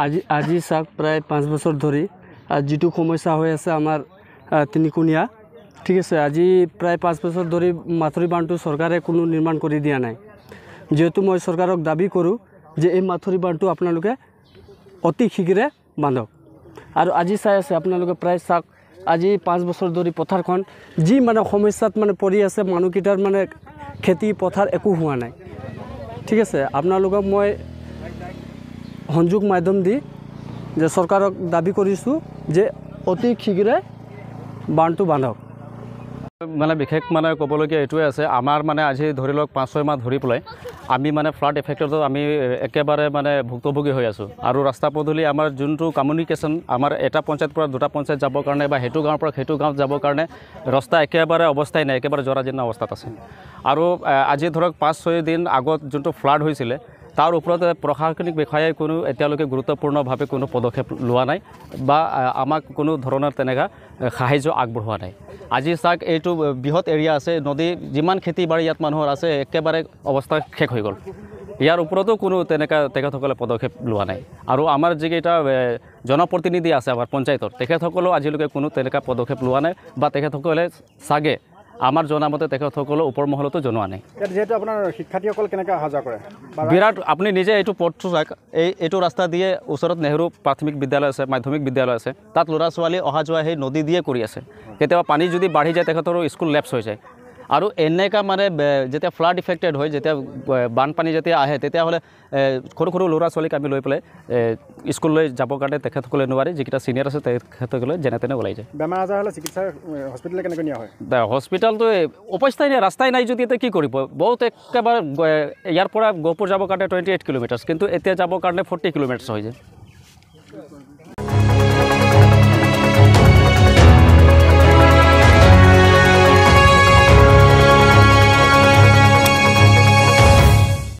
আজি চাওক প্ৰায় 5 বছৰ ধৰি যিটো সমস্যা হৈ আছে আমাৰ তিনিকুণীয়া ঠিক আছে আজি প্ৰায় 5 বছৰ ধৰি মাথৰি বান্ধটো চৰকাৰে কোনো নিৰ্মাণ কৰি দিয়া নাই যেহেতু মই চৰকাৰক দাবী কৰোঁ যে এই মাথৰি বান্ধটো আপোনালোকে অতি শীঘ্ৰে বান্ধক আৰু আজি চাই আছে আপোনালোকে প্ৰায় চাওক আজি 5 বছৰ ধৰি পথাৰখন যি মানে সমস্যাত মানে পৰি আছে মানুহকেইটাৰ মানে খেতি পথাৰ একো হোৱা নাই ঠিক আছে আপোনালোকক মই সংযোগ মাধ্যম দি যে চৰকাৰক দাবী কৰিছোঁ যে অতি শীঘ্ৰে বান্ধটো বান্ধক মানে বিশেষ মানে ক'বলগীয়া এইটোৱে আছে আমাৰ মানে আজি ধৰি লওক 5-6 মাহ ধৰি পেলাই আমি মানে ফ্লাড এফেক্টত আমি একেবাৰে মানে ভুক্তভোগী হৈ আছোঁ আৰু ৰাস্তা পদূলি আমাৰ যোনটো কমিউনিকেশ্যন আমাৰ এটা পঞ্চায়তৰ পৰা দুটা পঞ্চায়ত যাবৰ কাৰণে বা সেইটো গাঁৱৰ পৰা সেইটো গাঁৱত যাবৰ কাৰণে ৰাস্তা একেবাৰে অৱস্থাই নাই একেবাৰে জৰাজীৰ্ণ অৱস্থাত আছে আৰু আজি ধৰক 5-6 দিন আগত যোনটো ফ্লাড হৈছিলে তাৰ ওপৰতে প্ৰশাসনিক বিষয়াই কোনো এতিয়ালৈকে গুৰুত্বপূৰ্ণভাৱে কোনো পদক্ষেপ লোৱা নাই বা আমাক কোনো ধৰণৰ তেনেকুৱা সাহায্য আগবঢ়োৱা নাই আজি চাওক এইটো বৃহৎ এৰিয়া আছে নদী যিমান খেতি বাৰী ইয়াত মানুহৰ আছে একেবাৰে অৱস্থা শেষ হৈ গ'ল ইয়াৰ ওপৰতো কোনো তেনেকুৱা তেখেতসকলে পদক্ষেপ লোৱা নাই আৰু আমাৰ যিকেইটা জনপ্ৰতিনিধি আছে আমাৰ পঞ্চায়তৰ তেখেতসকলেও আজিলৈকে কোনো তেনেকুৱা পদক্ষেপ লোৱা নাই বা তেখেতসকলে চাগে আমাৰ জনামতে তেখেতসকলে ওপৰ মহলতো জনোৱা নাই যেহেতু আপোনাৰ শিক্ষাৰ্থীসকল কেনেকৈ অহা যোৱা কৰে বিৰাট আপুনি নিজে এইটো পথটো চাওক এইটো ৰাস্তা দিয়ে ওচৰত নেহৰু প্ৰাথমিক বিদ্যালয় আছে মাধ্যমিক বিদ্যালয় আছে তাত ল'ৰা ছোৱালী অহা যোৱা সেই নদী দিয়ে কৰি আছে কেতিয়াবা পানী যদি বাঢ়ি যায় তেখেতৰো স্কুল লেপছ হৈ যায় আৰু এনেকুৱা মানে যেতিয়া ফ্লাড ইফেক্টেড হয় যেতিয়া বানপানী যেতিয়া আহে তেতিয়াহ'লে সৰু সৰু ল'ৰা ছোৱালীক আমি লৈ পেলাই স্কুললৈ যাবৰ কাৰণে তেখেতসকলে নোৱাৰে যিকেইটা ছিনিয়ৰ আছে তেখেতসকলে যেনে তেনে ওলাই যায় বেমাৰ আজাৰ হ'লে চিকিৎসা হস্পিটেললৈ কেনেকৈ নিয়া হয় হস্পিটেলটো অৱস্থাই নাই ৰাস্তাই নাই যদি এতিয়া কি কৰিব বহুত একেবাৰে ইয়াৰ পৰা গহপুৰ যাবৰ কাৰণে 28 কিলোমিটাৰ কিন্তু এতিয়া যাবৰ কাৰণে 40 কিলোমিটাৰ হৈ যায়